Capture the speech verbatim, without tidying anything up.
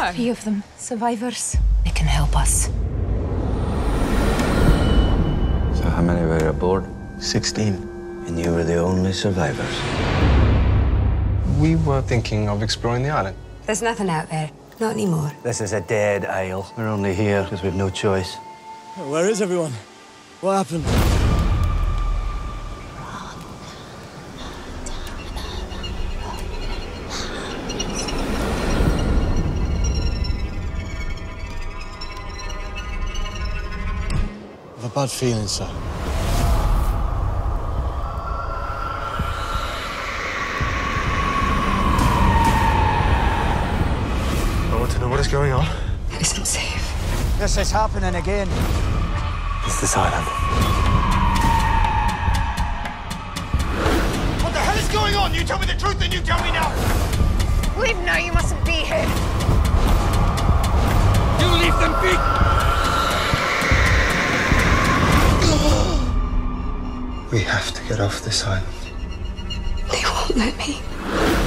are three of them, survivors. They can help us. So how many were aboard? Sixteen. And you were the only survivors? We were thinking of exploring the island. There's nothing out there. Not anymore. This is a dead isle. We're only here because we've no choice. Where is everyone? What happened? I have a bad feeling, sir. I want to know what is going on. It isn't safe. This is happening again. It's this island. What the hell is going on? You tell me the truth, then you tell me now. Leave now, you mustn't be here. You leave them be. We have to get off this island. They won't let me.